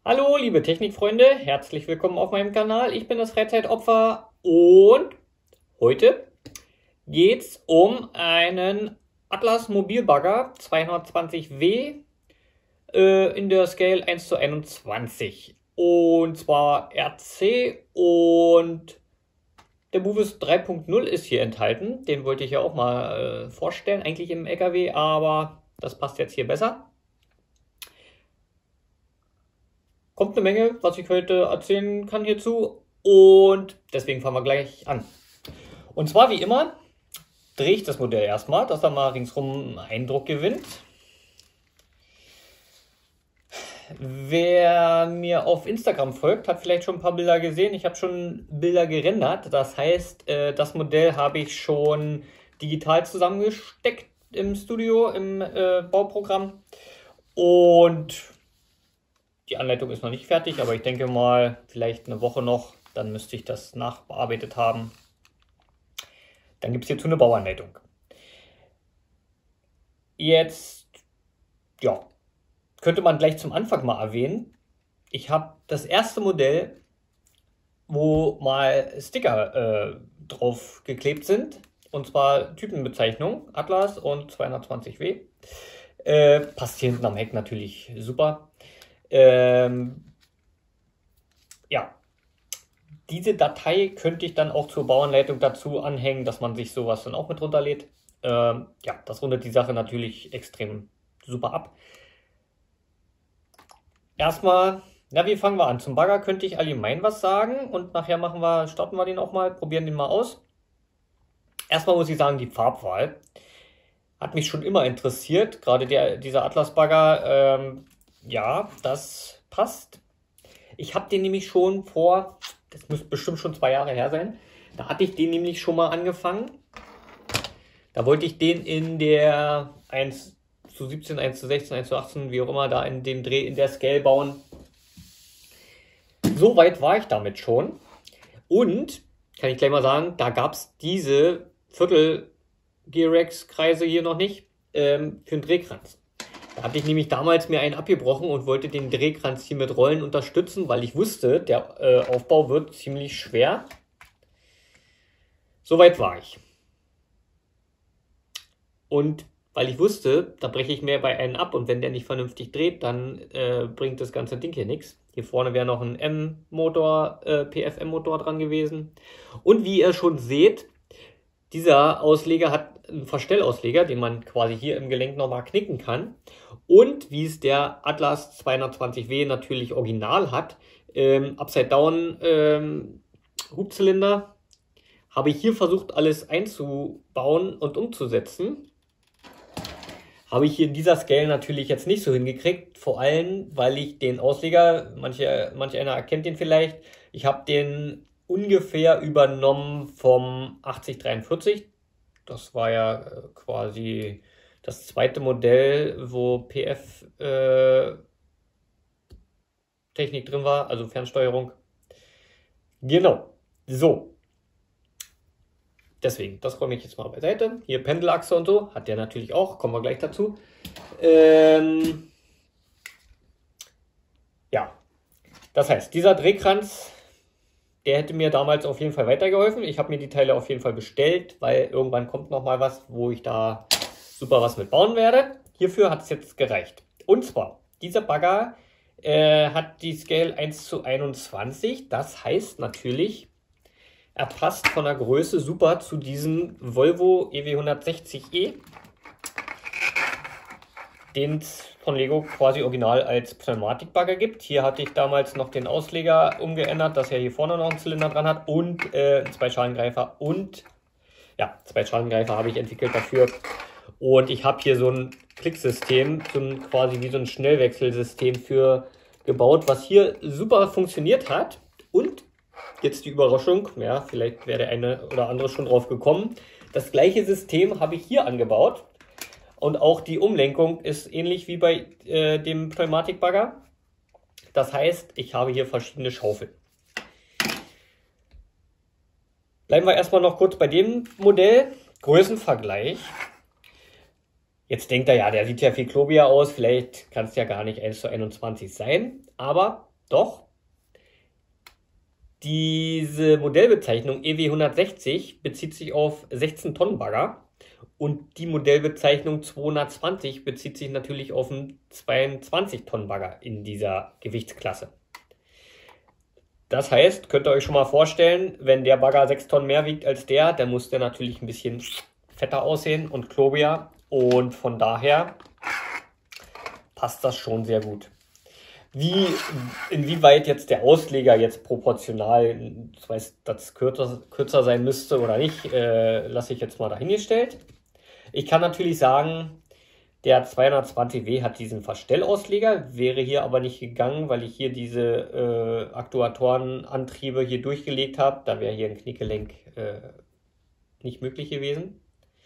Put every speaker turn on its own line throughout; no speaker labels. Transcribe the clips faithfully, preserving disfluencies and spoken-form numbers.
Hallo liebe Technikfreunde, herzlich willkommen auf meinem Kanal. Ich bin das Freizeitopfer und heute geht es um einen Atlas Mobilbagger zweihundertzwanzig W äh, in der Scale eins zu einundzwanzig. Und zwar R C, und der Movies drei Punkt null ist hier enthalten. Den wollte ich ja auch mal äh, vorstellen, eigentlich im L K W, aber das passt jetzt hier besser. Kommt eine Menge, was ich heute erzählen kann hierzu, und deswegen fangen wir gleich an. Und zwar wie immer drehe ich das Modell erstmal, dass er mal ringsrum einen Eindruck gewinnt. Wer mir auf Instagram folgt, hat vielleicht schon ein paar Bilder gesehen. Ich habe schon Bilder gerendert, das heißt, das Modell habe ich schon digital zusammengesteckt im Studio, im Bauprogramm, und die Anleitung ist noch nicht fertig, aber ich denke mal, vielleicht eine Woche noch, dann müsste ich das nachbearbeitet haben. Dann gibt es hierzu eine Bauanleitung. Jetzt, ja, könnte man gleich zum Anfang mal erwähnen, ich habe das erste Modell, wo mal Sticker äh, drauf geklebt sind, und zwar Typenbezeichnung, Atlas und zweihundertzwanzig W. Äh, passt hier hinten am Heck natürlich super. Ähm, ja, diese Datei könnte ich dann auch zur Bauanleitung dazu anhängen, dass man sich sowas dann auch mit runterlädt. Ähm, ja, das rundet die Sache natürlich extrem super ab. Erstmal, na, wie fangen wir an? Zum Bagger könnte ich allgemein was sagen, und nachher machen wir, starten wir den auch mal, probieren den mal aus. Erstmal muss ich sagen, die Farbwahl hat mich schon immer interessiert, gerade der, dieser Atlas-Bagger. Ähm, Ja, das passt. Ich habe den nämlich schon vor, das müsste bestimmt schon zwei Jahre her sein, da hatte ich den nämlich schon mal angefangen. Da wollte ich den in der eins zu siebzehn, eins zu sechzehn, eins zu achtzehn, wie auch immer, da in dem Dreh, in der Scale bauen. So weit war ich damit schon. Und, kann ich gleich mal sagen, da gab es diese Viertel-Gearrex-Kreise hier noch nicht ähm, für den Drehkranz. Da hatte ich nämlich damals mir einen abgebrochen und wollte den Drehkranz hier mit Rollen unterstützen, weil ich wusste, der äh, Aufbau wird ziemlich schwer. Soweit war ich. Und weil ich wusste, da breche ich mir bei einem ab, und wenn der nicht vernünftig dreht, dann äh, bringt das ganze Ding hier nichts. Hier vorne wäre noch ein M-Motor, äh, P F M-Motor dran gewesen. Und wie ihr schon seht, dieser Ausleger hat einen Verstellausleger, den man quasi hier im Gelenk nochmal knicken kann. Und wie es der Atlas zweihundertzwanzig W natürlich original hat, ähm, Upside-Down ähm, Hubzylinder, habe ich hier versucht, alles einzubauen und umzusetzen. Habe ich hier in dieser Scale natürlich jetzt nicht so hingekriegt, vor allem, weil ich den Ausleger, manche, manch einer erkennt den vielleicht, ich habe den ungefähr übernommen vom achtzig dreiundvierzig. Das war ja quasi das zweite Modell, wo P F äh, Technik drin war, also Fernsteuerung. Genau, so. Deswegen, das räume ich jetzt mal beiseite. Hier Pendelachse und so, hat der natürlich auch, kommen wir gleich dazu. Ähm, ja, das heißt, dieser Drehkranz, der hätte mir damals auf jeden Fall weitergeholfen. Ich habe mir die Teile auf jeden Fall bestellt, weil irgendwann kommt noch mal was, wo ich da super was mit bauen werde. Hierfür hat es jetzt gereicht. Und zwar, dieser Bagger äh, hat die Scale eins zu einundzwanzig. Das heißt natürlich, er passt von der Größe super zu diesem Volvo E W hundertsechzig E, den es von Lego quasi original als Pneumatikbagger gibt. Hier hatte ich damals noch den Ausleger umgeändert, dass er hier vorne noch einen Zylinder dran hat und äh, zwei Schalengreifer, und ja, zwei Schalengreifer habe ich entwickelt dafür. Und ich habe hier so ein Klicksystem, so ein, quasi wie so ein Schnellwechselsystem für gebaut, was hier super funktioniert hat. Und jetzt die Überraschung, ja, vielleicht wäre der eine oder andere schon drauf gekommen. Das gleiche System habe ich hier angebaut. Und auch die Umlenkung ist ähnlich wie bei äh, dem Pneumatikbagger. Das heißt, ich habe hier verschiedene Schaufeln. Bleiben wir erstmal noch kurz bei dem Modell. Größenvergleich. Jetzt denkt er, ja, der sieht ja viel klobiger aus. Vielleicht kann es ja gar nicht eins zu einundzwanzig sein. Aber doch. Diese Modellbezeichnung E W hundertsechzig bezieht sich auf sechzehn Tonnen Bagger und die Modellbezeichnung zweihundertzwanzig bezieht sich natürlich auf einen zweiundzwanzig Tonnen Bagger in dieser Gewichtsklasse. Das heißt, könnt ihr euch schon mal vorstellen, wenn der Bagger sechs Tonnen mehr wiegt als der, dann muss der natürlich ein bisschen fetter aussehen und klobiger und von daher passt das schon sehr gut. Wie, inwieweit jetzt der Ausleger jetzt proportional, ich weiß, dass es kürzer, kürzer sein müsste oder nicht, äh, lasse ich jetzt mal dahingestellt. Ich kann natürlich sagen, der zweihundertzwanzig W hat diesen Verstellausleger, wäre hier aber nicht gegangen, weil ich hier diese äh, Aktuatorenantriebe hier durchgelegt habe. Da wäre hier ein Knickgelenk äh, nicht möglich gewesen.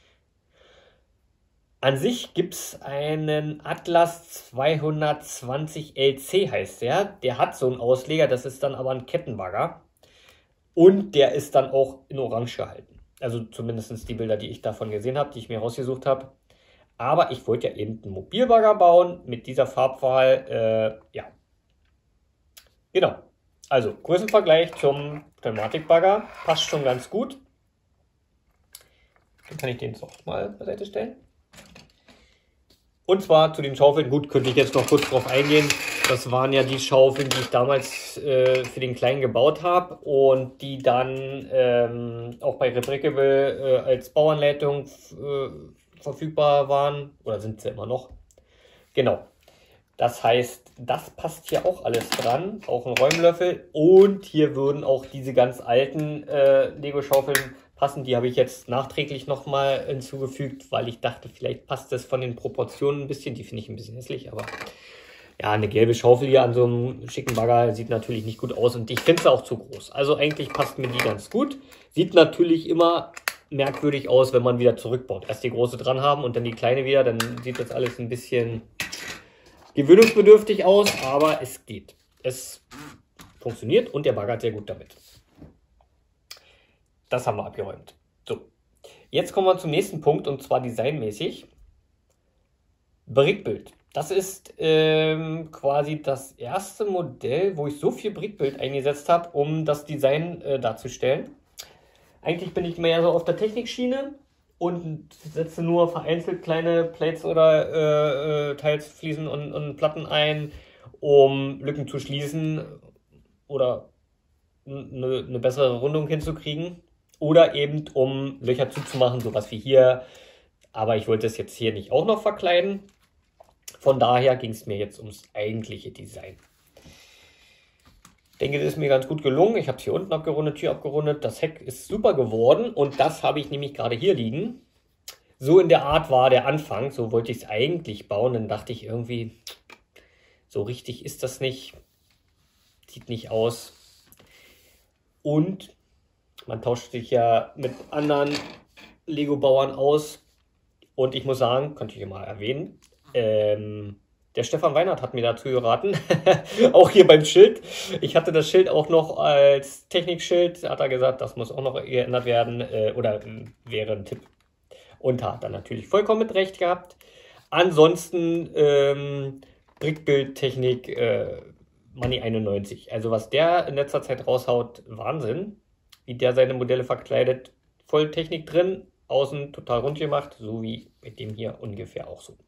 An sich gibt es einen Atlas zweihundertzwanzig L C, heißt der. Der hat so einen Ausleger, das ist dann aber ein Kettenbagger. Und der ist dann auch in Orange gehalten. Also zumindest die Bilder, die ich davon gesehen habe, die ich mir rausgesucht habe. Aber ich wollte ja eben einen Mobilbagger bauen mit dieser Farbwahl. Äh, ja, genau. Also Größenvergleich zum Pneumatikbagger passt schon ganz gut. Dann kann ich den jetzt auch mal beiseite stellen. Und zwar zu den Schaufeln, gut, könnte ich jetzt noch kurz drauf eingehen. Das waren ja die Schaufeln, die ich damals äh, für den Kleinen gebaut habe und die dann ähm, auch bei Rebrickable äh, als Bauanleitung äh, verfügbar waren. Oder sind sie immer noch. Genau. Das heißt, das passt hier auch alles dran. Auch ein Räumlöffel. Und hier würden auch diese ganz alten äh, Lego-Schaufeln passen. Die habe ich jetzt nachträglich nochmal hinzugefügt, weil ich dachte, vielleicht passt das von den Proportionen ein bisschen. Die finde ich ein bisschen hässlich, aber ja, eine gelbe Schaufel hier an so einem schicken Bagger sieht natürlich nicht gut aus und ich finde es auch zu groß. Also eigentlich passt mir die ganz gut. Sieht natürlich immer merkwürdig aus, wenn man wieder zurückbaut. Erst die große dran haben und dann die kleine wieder, dann sieht das alles ein bisschen gewöhnungsbedürftig aus, aber es geht. Es funktioniert und der Bagger hat sehr gut damit. Das haben wir abgeräumt. So, jetzt kommen wir zum nächsten Punkt und zwar designmäßig. Brickbild. Das ist ähm, quasi das erste Modell, wo ich so viel Brickbild eingesetzt habe, um das Design äh, darzustellen. Eigentlich bin ich mehr so auf der Technikschiene und setze nur vereinzelt kleine Plates oder äh, äh, Teils, Fliesen und, und Platten ein, um Lücken zu schließen oder eine, eine bessere Rundung hinzukriegen. Oder eben um Löcher zuzumachen, sowas wie hier. Aber ich wollte es jetzt hier nicht auch noch verkleiden. Von daher ging es mir jetzt ums eigentliche Design. Ich denke, das ist mir ganz gut gelungen. Ich habe es hier unten abgerundet, hier abgerundet. Das Heck ist super geworden und das habe ich nämlich gerade hier liegen. So in der Art war der Anfang. So wollte ich es eigentlich bauen. Dann dachte ich irgendwie, so richtig ist das nicht. Sieht nicht aus. Und man tauscht sich ja mit anderen Lego-Bauern aus. Und ich muss sagen, könnte ich ja mal erwähnen, ähm, der Stefan Weinert hat mir dazu geraten, auch hier beim Schild. Ich hatte das Schild auch noch als Technikschild, hat er gesagt, das muss auch noch geändert werden äh, oder äh, wäre ein Tipp. Und hat dann natürlich vollkommen mit Recht gehabt. Ansonsten ähm, Brickbildtechnik äh, Money einundneunzig. Also was der in letzter Zeit raushaut, Wahnsinn. Wie der seine Modelle verkleidet, voll Technik drin, außen total rund gemacht, so wie mit dem hier ungefähr auch so.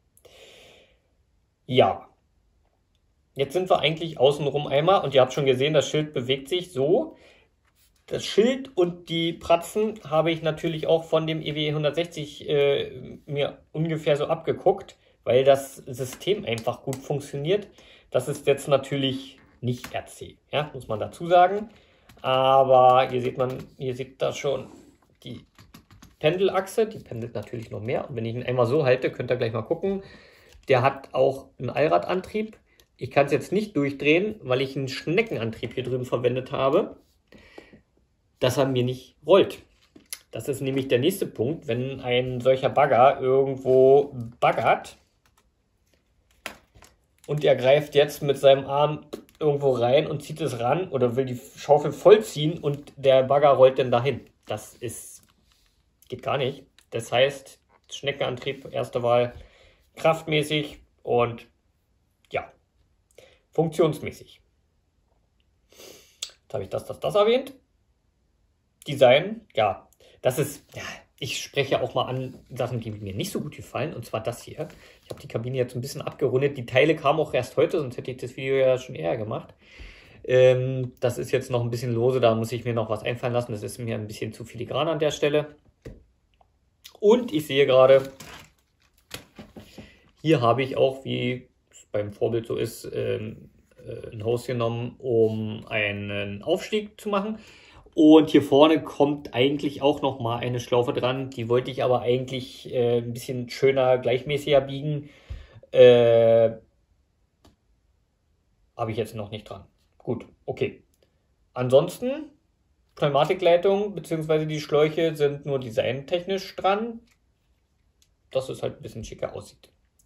Ja, jetzt sind wir eigentlich außenrum einmal und ihr habt schon gesehen, das Schild bewegt sich so. Das Schild und die Pratzen habe ich natürlich auch von dem E W hundertsechzig äh, mir ungefähr so abgeguckt, weil das System einfach gut funktioniert. Das ist jetzt natürlich nicht R C, ja, muss man dazu sagen. Aber hier sieht man, hier sieht das schon die Pendelachse, die pendelt natürlich noch mehr. Und wenn ich ihn einmal so halte, könnt ihr gleich mal gucken. Der hat auch einen Allradantrieb. Ich kann es jetzt nicht durchdrehen, weil ich einen Schneckenantrieb hier drüben verwendet habe, dass er mir nicht rollt. Das ist nämlich der nächste Punkt, wenn ein solcher Bagger irgendwo baggert und er greift jetzt mit seinem Arm irgendwo rein und zieht es ran oder will die Schaufel vollziehen und der Bagger rollt dann dahin. Das ist, geht gar nicht. Das heißt, Schneckenantrieb, erste Wahl, kraftmäßig und ja, funktionsmäßig. Jetzt habe ich das, das, das erwähnt. Design, ja, das ist, ja, ich spreche auch mal an Sachen, die mir nicht so gut gefallen, und zwar das hier. Ich habe die Kabine jetzt ein bisschen abgerundet. Die Teile kamen auch erst heute, sonst hätte ich das Video ja schon eher gemacht. Ähm, das ist jetzt noch ein bisschen lose, da muss ich mir noch was einfallen lassen. Das ist mir ein bisschen zu filigran an der Stelle. Und ich sehe gerade, hier habe ich auch, wie es beim Vorbild so ist, ähm, äh, ein Hose genommen, um einen Aufstieg zu machen. Und hier vorne kommt eigentlich auch noch mal eine Schlaufe dran. Die wollte ich aber eigentlich äh, ein bisschen schöner, gleichmäßiger biegen. Äh, habe ich jetzt noch nicht dran. Gut, okay. Ansonsten, Pneumatikleitung bzw. die Schläuche sind nur designtechnisch dran, dass es halt ein bisschen schicker aussieht.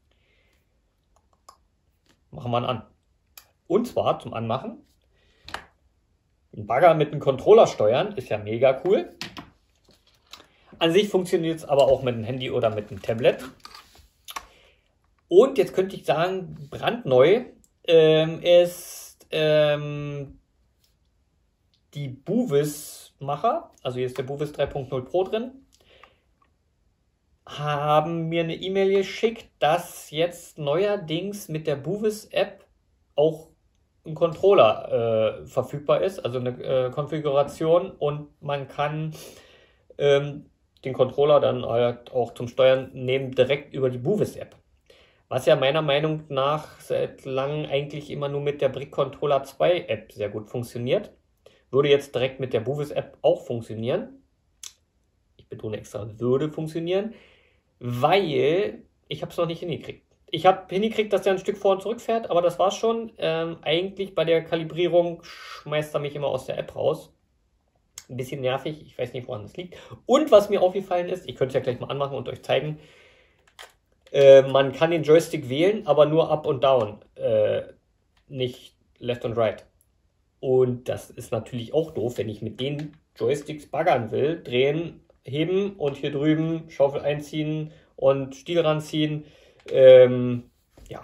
Machen wir ihn an. Und zwar zum Anmachen. Ein Bagger mit einem Controller steuern ist ja mega cool. An sich funktioniert es aber auch mit einem Handy oder mit einem Tablet. Und jetzt könnte ich sagen, brandneu ähm, ist ähm, die Buvis-Macher, also hier ist der Buvis drei Punkt null Pro drin, haben mir eine E-Mail geschickt, dass jetzt neuerdings mit der Buvis-App auch ein Controller äh, verfügbar ist, also eine äh, Konfiguration, und man kann ähm, den Controller dann halt auch zum Steuern nehmen, direkt über die Buvis-App. Was ja meiner Meinung nach seit langem eigentlich immer nur mit der Brick Controller zwei App sehr gut funktioniert. Würde jetzt direkt mit der Buvis-App auch funktionieren. Ich betone extra, würde funktionieren, weil ich habe es noch nicht hingekriegt. Ich habe hingekriegt, dass der ein Stück vor und zurück fährt, aber das war's schon. Ähm, eigentlich bei der Kalibrierung schmeißt er mich immer aus der App raus. Ein bisschen nervig, ich weiß nicht, woran das liegt. Und was mir aufgefallen ist, ich könnte es ja gleich mal anmachen und euch zeigen, äh, man kann den Joystick wählen, aber nur Up und Down, äh, nicht Left und Right. Und das ist natürlich auch doof, wenn ich mit den Joysticks baggern will, drehen, heben und hier drüben Schaufel einziehen und Stiel ranziehen. Ähm, ja.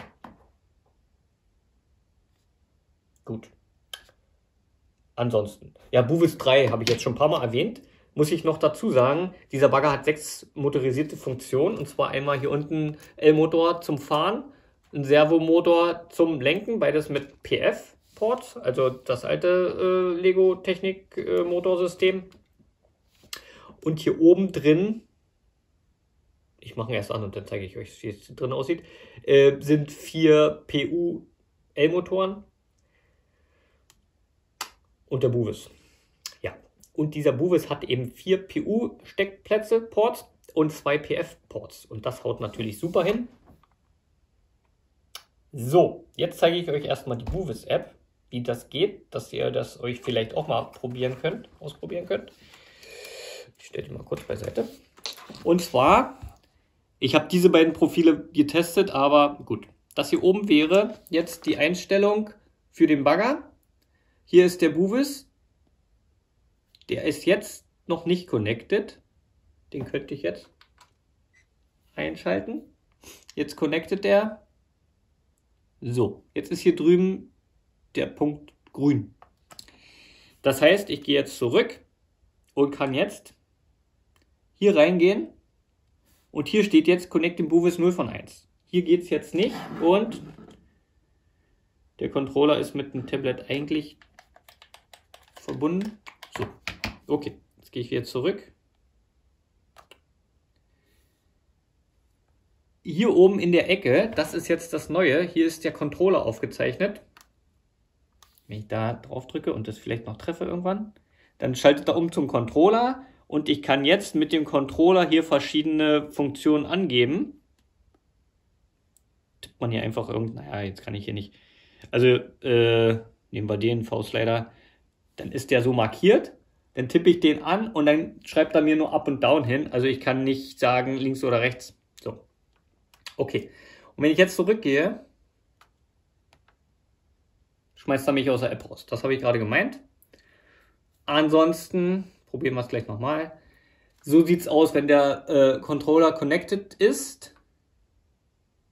Gut. Ansonsten. Ja, Buvis drei habe ich jetzt schon ein paar Mal erwähnt. Muss ich noch dazu sagen, dieser Bagger hat sechs motorisierte Funktionen. Und zwar einmal hier unten L-Motor zum Fahren, ein Servomotor zum Lenken, beides mit P F-Ports, also das alte äh, Lego-Technik-Motorsystem. Und hier oben drin, ich mache ihn erst an und dann zeige ich euch, wie es drin aussieht, äh, sind vier P U-L-Motoren und der Buvis. Ja, und dieser Buvis hat eben vier P U-Steckplätze, Ports und zwei P F-Ports. Und das haut natürlich super hin. So, jetzt zeige ich euch erstmal die Buvis-App, wie das geht, dass ihr das euch vielleicht auch mal probieren könnt, ausprobieren könnt. Ich stelle die mal kurz beiseite. Und zwar, ich habe diese beiden Profile getestet, aber gut. Das hier oben wäre jetzt die Einstellung für den Bagger. Hier ist der Buvis. Der ist jetzt noch nicht connected. Den könnte ich jetzt einschalten. Jetzt connectet der. So, jetzt ist hier drüben der Punkt grün. Das heißt, ich gehe jetzt zurück und kann jetzt hier reingehen und hier steht jetzt Connect den Buvis null von eins. Hier geht es jetzt nicht und der Controller ist mit dem Tablet eigentlich verbunden. So, okay, jetzt gehe ich wieder zurück. Hier oben in der Ecke, das ist jetzt das Neue, hier ist der Controller aufgezeichnet. Wenn ich da drauf drücke und das vielleicht noch treffe irgendwann, dann schaltet er um zum Controller. Und ich kann jetzt mit dem Controller hier verschiedene Funktionen angeben. Tippt man hier einfach irgend... Naja, jetzt kann ich hier nicht... Also, äh, nehmen wir den V-Slider. Dann ist der so markiert. Dann tippe ich den an und dann schreibt er mir nur Up und Down hin. Also ich kann nicht sagen links oder rechts. So. Okay. Und wenn ich jetzt zurückgehe, schmeißt er mich aus der App raus. Das habe ich gerade gemeint. Ansonsten... Probieren wir es gleich nochmal. So sieht es aus, wenn der äh, Controller connected ist.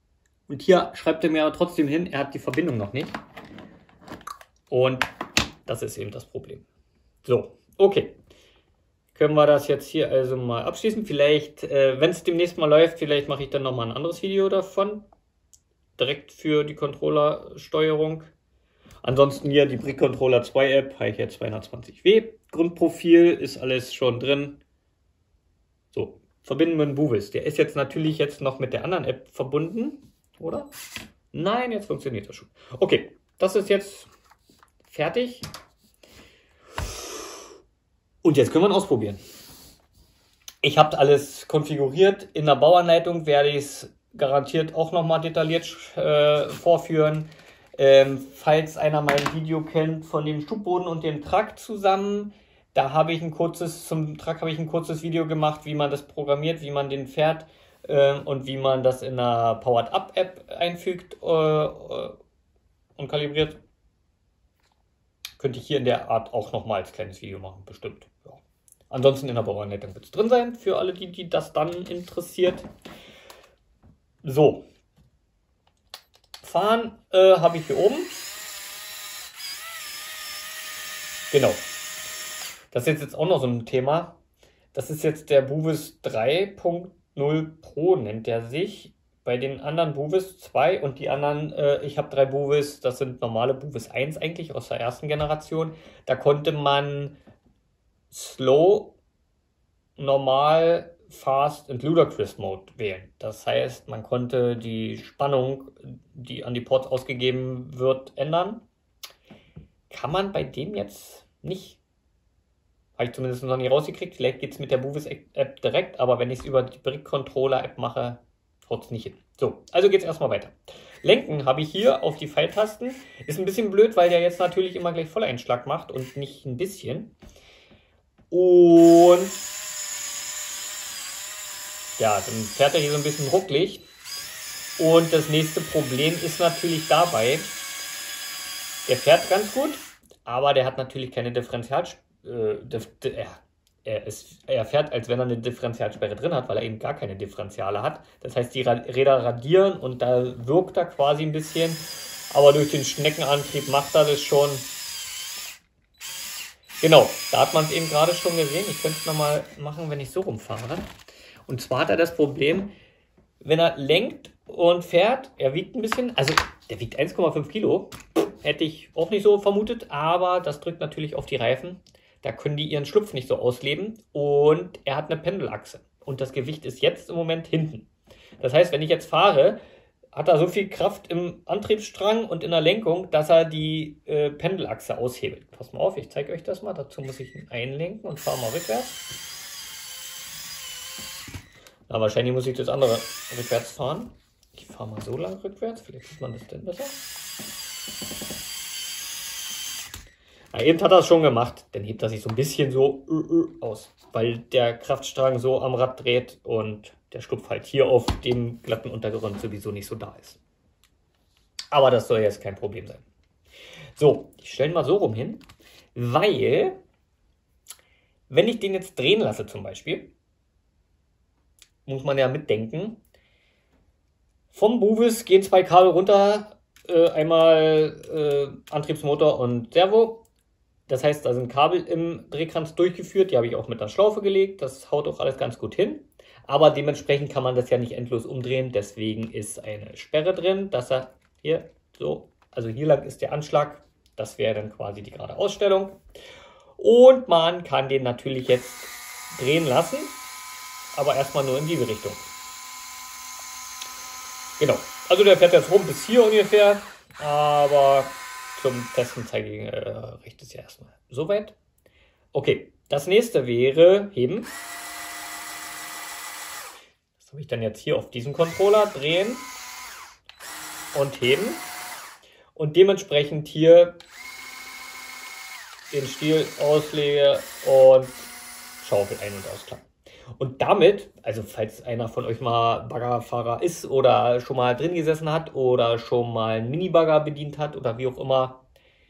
Und hier schreibt er mir aber trotzdem hin, er hat die Verbindung noch nicht. Und Das ist eben das Problem. So, okay. Können wir das jetzt hier also mal abschließen. Vielleicht, äh, wenn es demnächst mal läuft, vielleicht mache ich dann nochmal ein anderes Video davon. Direkt für die Controller-Steuerung. Ansonsten hier die Brick Controller zwei App, habe ich jetzt zweihundertzwanzig W. Grundprofil ist alles schon drin. So, verbinden mit dem Buvis. Der ist jetzt natürlich jetzt noch mit der anderen App verbunden, oder? Nein, jetzt funktioniert das schon. Okay, das ist jetzt fertig. Und jetzt können wir ihn ausprobieren. Ich habe alles konfiguriert. In der Bauanleitung werde ich es garantiert auch nochmal detailliert äh, vorführen. Ähm, falls einer mein Video kennt von dem Stubboden und dem Truck zusammen, da habe ich ein kurzes, zum Truck habe ich ein kurzes Video gemacht, wie man das programmiert, wie man den fährt äh, und wie man das in einer Powered-Up-App einfügt äh, und kalibriert. Könnte ich hier in der Art auch nochmal als kleines Video machen, bestimmt. Ja. Ansonsten in der Bauanleitung wird es drin sein, für alle, die, die das dann interessiert. So. Fahren äh, habe ich hier oben. Genau. Das ist jetzt auch noch so ein Thema. Das ist jetzt der Buvis drei Punkt null Pro, nennt er sich. Bei den anderen Buvis zwei und die anderen, äh, ich habe drei Buvis, das sind normale Buvis eins eigentlich aus der ersten Generation. Da konnte man Slow, Normal, Fast und Ludicrous Mode wählen. Das heißt, man konnte die Spannung, die an die Ports ausgegeben wird, ändern. Kann man bei dem jetzt nicht. Habe ich zumindest noch nicht rausgekriegt. Vielleicht geht es mit der Buvis-App direkt, aber wenn ich es über die Brick-Controller-App mache, haut es nicht hin. So, also geht es erstmal weiter. Lenken habe ich hier auf die Pfeiltasten. Ist ein bisschen blöd, weil der jetzt natürlich immer gleich Volleinschlag macht und nicht ein bisschen. Und ja, dann fährt er hier so ein bisschen rucklig. Und das nächste Problem ist natürlich dabei, der fährt ganz gut, aber der hat natürlich keine Differential... Äh, dif er, er, ist, er fährt, als wenn er eine Differentialsperre drin hat, weil er eben gar keine Differentiale hat. Das heißt, die Räder radieren und da wirkt er quasi ein bisschen. Aber durch den Schneckenantrieb macht er das schon. Genau, da hat man es eben gerade schon gesehen. Ich könnte es nochmal machen, wenn ich so rumfahre. Und zwar hat er das Problem, wenn er lenkt und fährt, er wiegt ein bisschen, also der wiegt eins Komma fünf Kilo, hätte ich auch nicht so vermutet, aber das drückt natürlich auf die Reifen. Da können die ihren Schlupf nicht so ausleben und er hat eine Pendelachse und das Gewicht ist jetzt im Moment hinten. Das heißt, wenn ich jetzt fahre, hat er so viel Kraft im Antriebsstrang und in der Lenkung, dass er die äh, Pendelachse aushebelt. Pass mal auf, ich zeige euch das mal. Dazu muss ich ihn einlenken und fahre mal rückwärts. Na, wahrscheinlich muss ich das andere rückwärts fahren. Ich fahre mal so lang rückwärts, vielleicht sieht man das denn besser. Na, eben hat er es schon gemacht, dann hebt er sich so ein bisschen so äh, äh, aus, weil der Kraftstrang so am Rad dreht und der Schlupf halt hier auf dem glatten Untergrund sowieso nicht so da ist. Aber das soll jetzt kein Problem sein. So, ich stelle ihn mal so rum hin, weil, wenn ich den jetzt drehen lasse zum Beispiel, muss man ja mitdenken, vom Buvis gehen zwei Kabel runter, äh, einmal äh, Antriebsmotor und Servo. Das heißt, da sind Kabel im Drehkranz durchgeführt, die habe ich auch mit der Schlaufe gelegt, das haut auch alles ganz gut hin. Aber dementsprechend kann man das ja nicht endlos umdrehen, deswegen ist eine Sperre drin, dass er hier so, also hier lang ist der Anschlag, das wäre dann quasi die gerade Ausstellung. Und man kann den natürlich jetzt drehen lassen, aber erstmal nur in diese Richtung. Genau, also der fährt jetzt rum bis hier ungefähr, aber zum Testen zeige ich äh, recht es ja erstmal. Soweit. Okay, das nächste wäre heben. Das habe ich dann jetzt hier auf diesem Controller drehen und heben. Und dementsprechend hier den Stiel auslege und Schaufel ein- und ausklappen. Und damit, also falls einer von euch mal Baggerfahrer ist oder schon mal drin gesessen hat oder schon mal einen Minibagger bedient hat oder wie auch immer,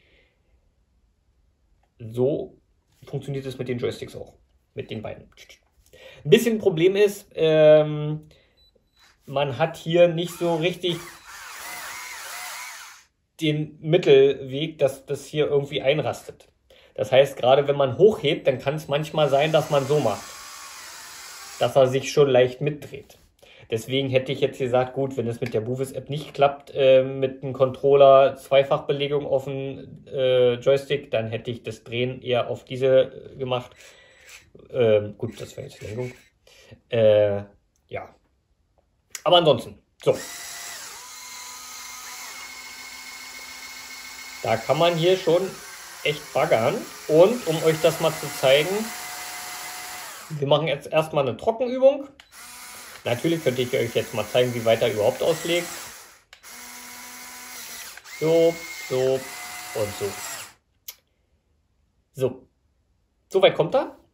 so funktioniert es mit den Joysticks auch, mit den beiden. Ein bisschen Problem ist, ähm, man hat hier nicht so richtig den Mittelweg, dass das hier irgendwie einrastet. Das heißt, gerade wenn man hochhebt, dann kann es manchmal sein, dass man so macht. Dass er sich schon leicht mitdreht. Deswegen hätte ich jetzt gesagt, gut, wenn es mit der Buvis-App nicht klappt, äh, mit einem Controller Zweifachbelegung auf dem äh, Joystick, dann hätte ich das Drehen eher auf diese äh, gemacht. Ähm, gut, das wäre jetzt Lenkung. Äh, ja. Aber ansonsten, so. Da kann man hier schon echt baggern. Und um euch das mal zu zeigen, wir machen jetzt erstmal eine Trockenübung. Natürlich könnte ich euch jetzt mal zeigen, wie weit er überhaupt auslegt. So, so und so. So. So weit kommt er.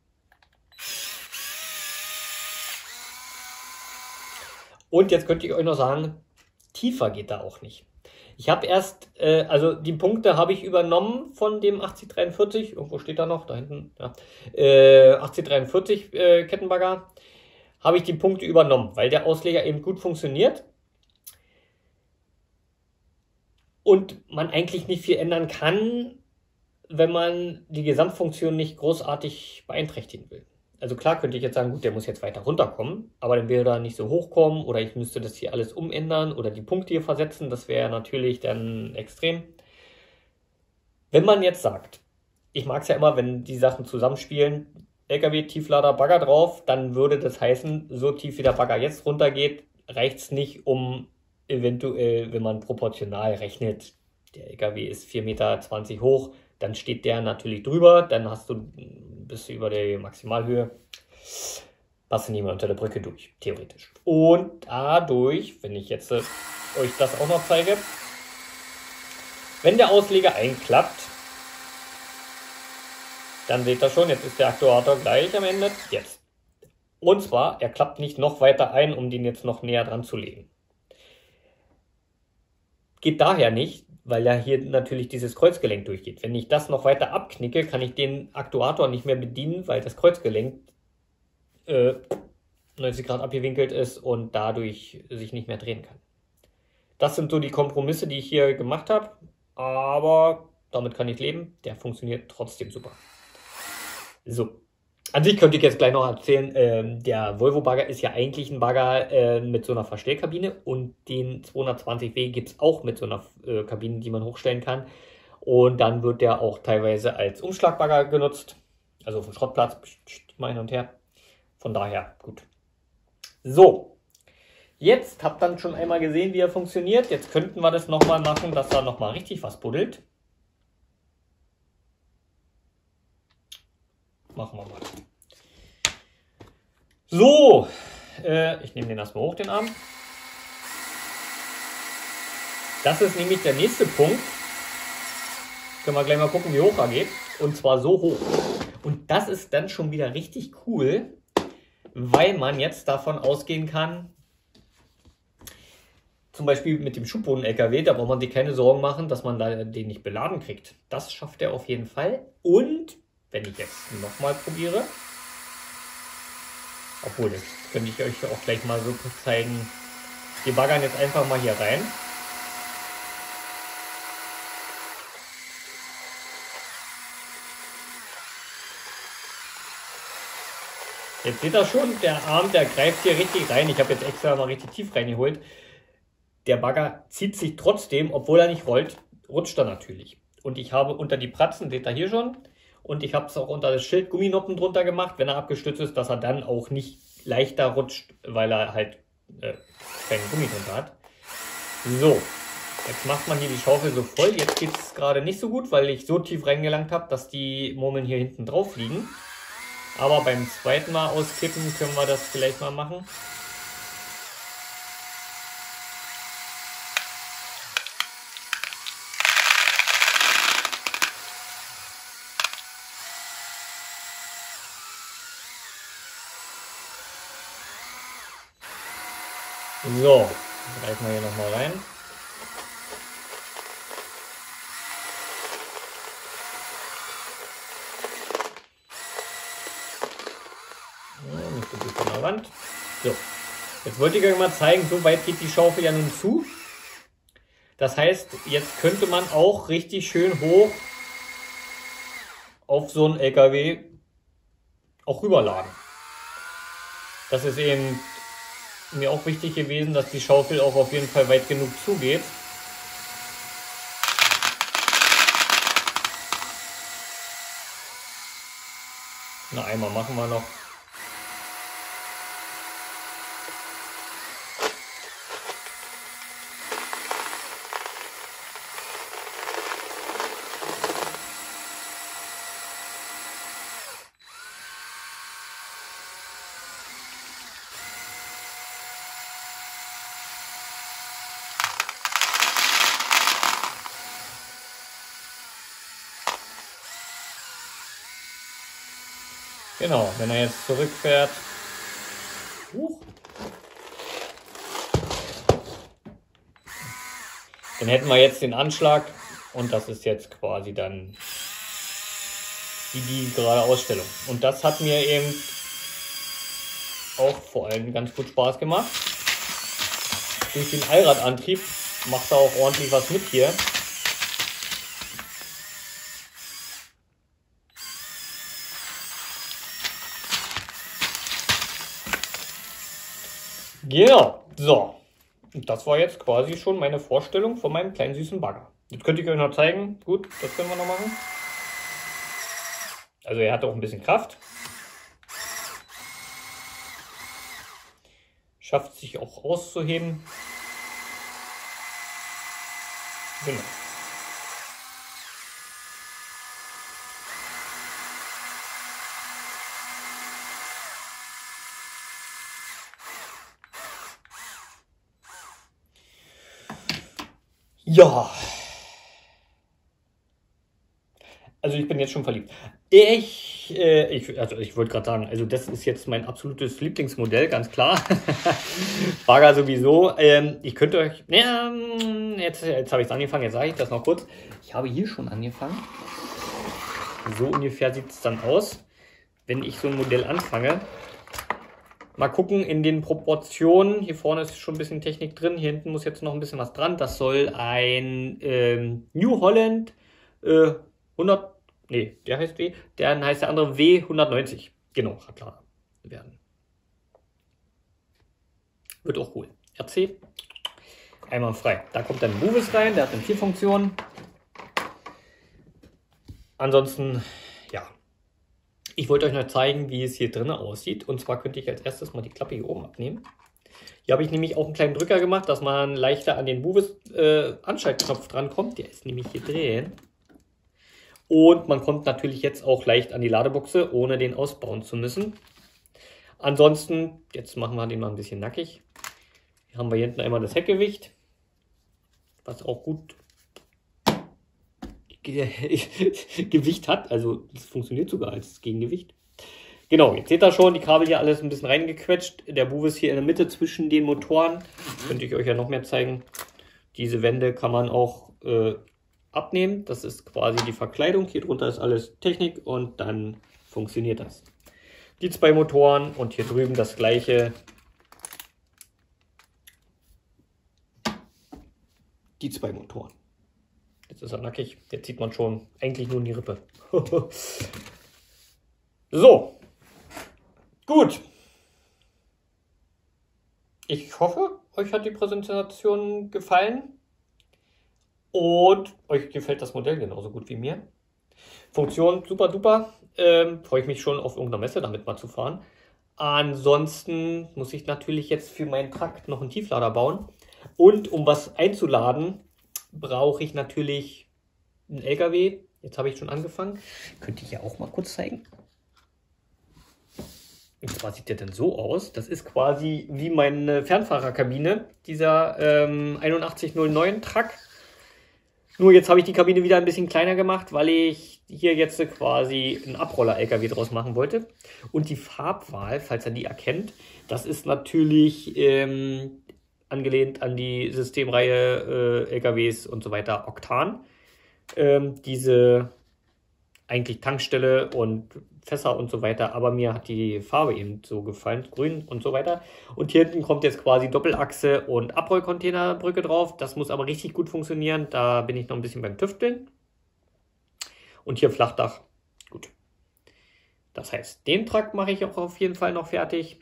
Und jetzt könnte ich euch noch sagen, tiefer geht er auch nicht. Ich habe erst, äh, also die Punkte habe ich übernommen von dem achtzig dreiundvierzig, irgendwo steht da noch, da hinten, ja, äh, achtzig dreiundvierzig äh, Kettenbagger, habe ich die Punkte übernommen, weil der Ausleger eben gut funktioniert und man eigentlich nicht viel ändern kann, wenn man die Gesamtfunktion nicht großartig beeinträchtigen will. Also klar könnte ich jetzt sagen, gut, der muss jetzt weiter runterkommen, aber dann wäre er nicht so hochkommen oder ich müsste das hier alles umändern oder die Punkte hier versetzen, das wäre natürlich dann extrem. Wenn man jetzt sagt, ich mag es ja immer, wenn die Sachen zusammenspielen, L K W, Tieflader, Bagger drauf, dann würde das heißen, so tief wie der Bagger jetzt runtergeht, reicht es nicht, um eventuell, wenn man proportional rechnet, der L K W ist vier Meter zwanzig hoch, dann steht der natürlich drüber, dann hast du bis über die Maximalhöhe, passt du nicht mehr unter der Brücke durch, theoretisch. Und dadurch, wenn ich jetzt äh, euch das auch noch zeige, wenn der Ausleger einklappt, dann seht ihr schon, jetzt ist der Aktuator gleich am Ende, jetzt. Und zwar, er klappt nicht noch weiter ein, um den jetzt noch näher dran zu legen. Geht daher nicht, weil ja hier natürlich dieses Kreuzgelenk durchgeht. Wenn ich das noch weiter abknicke, kann ich den Aktuator nicht mehr bedienen, weil das Kreuzgelenk äh, neunzig Grad abgewinkelt ist und dadurch sich nicht mehr drehen kann. Das sind so die Kompromisse, die ich hier gemacht habe, aber damit kann ich leben. Der funktioniert trotzdem super. So. An sich könnte ich jetzt gleich noch erzählen, äh, der Volvo-Bagger ist ja eigentlich ein Bagger äh, mit so einer Verstellkabine und den zweihundertzwanzig W gibt es auch mit so einer äh, Kabine, die man hochstellen kann. Und dann wird der auch teilweise als Umschlagbagger genutzt, also auf dem Schrottplatz, mal hin und her. Von daher, gut. So, jetzt habt ihr dann schon einmal gesehen, wie er funktioniert. Jetzt könnten wir das nochmal machen, dass da nochmal richtig was buddelt. Machen wir mal. So, äh, ich nehme den erstmal hoch, den Arm. Das ist nämlich der nächste Punkt. Können wir gleich mal gucken, wie hoch er geht. Und zwar so hoch. Und das ist dann schon wieder richtig cool, weil man jetzt davon ausgehen kann, zum Beispiel mit dem Schubboden-L K W, da braucht man sich keine Sorgen machen, dass man da den nicht beladen kriegt. Das schafft er auf jeden Fall. Und wenn ich jetzt nochmal probiere, obwohl, das könnte ich euch auch gleich mal so zeigen. Wir baggern jetzt einfach mal hier rein. Jetzt seht ihr schon, der Arm, der greift hier richtig rein. Ich habe jetzt extra mal richtig tief reingeholt. Der Bagger zieht sich trotzdem, obwohl er nicht rollt, rutscht er natürlich. Und ich habe unter die Pratzen, seht ihr hier schon, und ich habe es auch unter das Schild Gumminoppen drunter gemacht, wenn er abgestützt ist, dass er dann auch nicht leichter rutscht, weil er halt äh, keinen Gummi drunter hat. So, jetzt macht man hier die Schaufel so voll. Jetzt geht es gerade nicht so gut, weil ich so tief reingelangt habe, dass die Murmeln hier hinten drauf liegen. Aber beim zweiten Mal auskippen können wir das vielleicht mal machen. So, greifen wir hier nochmal rein. Ja, nicht so gut von der Wand. So, jetzt wollte ich euch mal zeigen, so weit geht die Schaufel ja nun zu. Das heißt, jetzt könnte man auch richtig schön hoch auf so einen L K W auch rüberladen. Das ist eben mir auch wichtig gewesen, dass die Schaufel auch auf jeden Fall weit genug zugeht. Na, einmal machen wir noch. Genau, wenn er jetzt zurückfährt. Huch. Dann hätten wir jetzt den Anschlag und das ist jetzt quasi dann die, die gerade Ausstellung. Und das hat mir eben auch vor allem ganz gut Spaß gemacht. Durch den Allradantrieb macht er auch ordentlich was mit hier. Genau, so. Und das war jetzt quasi schon meine Vorstellung von meinem kleinen süßen Bagger. Jetzt könnte ich euch noch zeigen. Gut, das können wir noch machen. Also er hat auch ein bisschen Kraft. Schafft sich auch auszuheben. Genau. Ja. Also ich bin jetzt schon verliebt. Ich, äh, ich also ich wollte gerade sagen, also das ist jetzt mein absolutes Lieblingsmodell, ganz klar. Bagger sowieso. Ähm, ich könnte euch, ja, jetzt, jetzt habe ich es angefangen, jetzt sage ich das noch kurz. Ich habe hier schon angefangen. So ungefähr sieht es dann aus, wenn ich so ein Modell anfange. Mal gucken in den Proportionen. Hier vorne ist schon ein bisschen Technik drin. Hier hinten muss jetzt noch ein bisschen was dran. Das soll ein ähm, New Holland äh, hundert, nee, der heißt W, der heißt der andere W hundertneunzig. Genau, Radlader werden. Wird auch cool. R C, einmal frei. Da kommt dann ein Buvis rein, der hat dann vier Funktionen. Ansonsten, ja. Ich wollte euch noch zeigen, wie es hier drin aussieht. Und zwar könnte ich als erstes mal die Klappe hier oben abnehmen. Hier habe ich nämlich auch einen kleinen Drücker gemacht, dass man leichter an den Buvis äh, Anschaltknopf drankommt. Der ist nämlich hier drin. Und man kommt natürlich jetzt auch leicht an die Ladebuchse, ohne den ausbauen zu müssen. Ansonsten, jetzt machen wir den mal ein bisschen nackig. Hier haben wir hier hinten einmal das Heckgewicht, was auch gut Gewicht hat, also das funktioniert sogar als Gegengewicht. Genau, jetzt seht ihr schon, die Kabel hier alles ein bisschen reingequetscht. Der Buvis hier in der Mitte zwischen den Motoren. Könnte ich euch ja noch mehr zeigen. Diese Wände kann man auch äh, abnehmen. Das ist quasi die Verkleidung. Hier drunter ist alles Technik und dann funktioniert das. Die zwei Motoren und hier drüben das gleiche. Die zwei Motoren. Jetzt ist er nackig. Jetzt sieht man schon eigentlich nur die Rippe. So. Gut. Ich hoffe, euch hat die Präsentation gefallen. Und euch gefällt das Modell genauso gut wie mir. Funktion super duper. Ähm, freue ich mich schon auf irgendeiner Messe damit mal zu fahren. Ansonsten muss ich natürlich jetzt für meinen Trakt noch einen Tieflader bauen. Und um was einzuladen, brauche ich natürlich einen L K W. Jetzt habe ich schon angefangen. Könnte ich ja auch mal kurz zeigen. Und zwar sieht der denn so aus. Das ist quasi wie meine Fernfahrerkabine, dieser ähm, einundachtzig null neun Truck. Nur jetzt habe ich die Kabine wieder ein bisschen kleiner gemacht, weil ich hier jetzt quasi einen Abroller-L K W draus machen wollte. Und die Farbwahl, falls ihr die erkennt, das ist natürlich ähm, angelehnt an die Systemreihe äh, L K Ws und so weiter, Oktan. Ähm, diese eigentlich Tankstelle und Fässer und so weiter, aber mir hat die Farbe eben so gefallen, grün und so weiter. Und hier hinten kommt jetzt quasi Doppelachse und Abrollcontainerbrücke drauf. Das muss aber richtig gut funktionieren, da bin ich noch ein bisschen beim Tüfteln. Und hier Flachdach, Gut. Das heißt, den Truck mache ich auch auf jeden Fall noch fertig.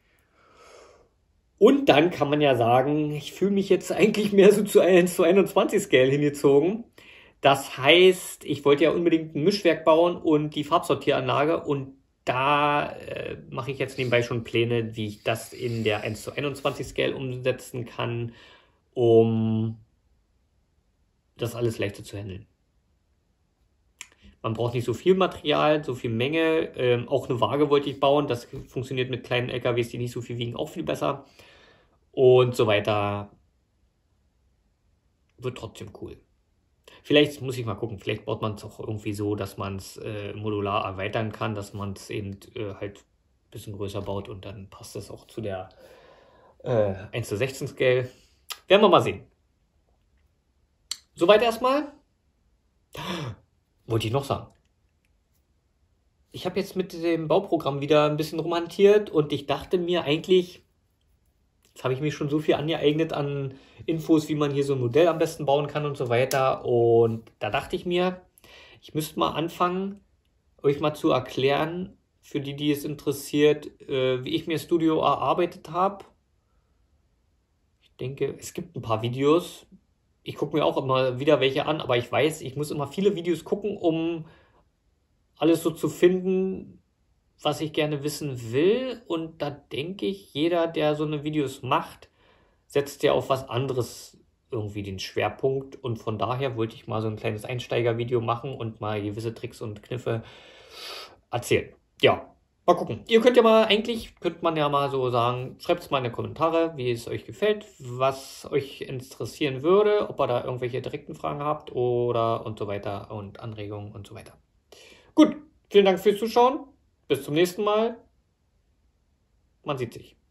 Und dann kann man ja sagen, ich fühle mich jetzt eigentlich mehr so zu eins zu einundzwanzig Scale hingezogen. Das heißt, ich wollte ja unbedingt ein Mischwerk bauen und die Farbsortieranlage, und da äh, mache ich jetzt nebenbei schon Pläne, wie ich das in der eins zu einundzwanzig Scale umsetzen kann, um das alles leichter zu handeln. Man braucht nicht so viel Material, so viel Menge. Ähm, auch eine Waage wollte ich bauen. Das funktioniert mit kleinen L K Ws, die nicht so viel wiegen, auch viel besser. Und so weiter. Wird trotzdem cool. Vielleicht muss ich mal gucken. Vielleicht baut man es auch irgendwie so, dass man es äh, modular erweitern kann, dass man es eben äh, halt ein bisschen größer baut und dann passt das auch zu der äh, eins zu sechzehn Scale. Werden wir mal sehen. Soweit erstmal. Wollte ich noch sagen. Ich habe jetzt mit dem Bauprogramm wieder ein bisschen romantiert und ich dachte mir eigentlich, jetzt habe ich mir schon so viel angeeignet an Infos, wie man hier so ein Modell am besten bauen kann und so weiter. Und da dachte ich mir, ich müsste mal anfangen, euch mal zu erklären, für die, die es interessiert, äh, wie ich mir Studio erarbeitet habe. Ich denke, es gibt ein paar Videos. Ich gucke mir auch immer wieder welche an, aber ich weiß, ich muss immer viele Videos gucken, um alles so zu finden, was ich gerne wissen will. Und da denke ich, jeder, der so eine Videos macht, setzt ja auf was anderes irgendwie den Schwerpunkt. Und von daher wollte ich mal so ein kleines Einsteigervideo machen und mal gewisse Tricks und Kniffe erzählen. Ja, mal gucken. Ihr könnt ja mal, eigentlich könnte man ja mal so sagen, schreibt es mal in die Kommentare, wie es euch gefällt, was euch interessieren würde, ob ihr da irgendwelche direkten Fragen habt oder und so weiter und Anregungen und so weiter. Gut, vielen Dank fürs Zuschauen. Bis zum nächsten Mal. Man sieht sich.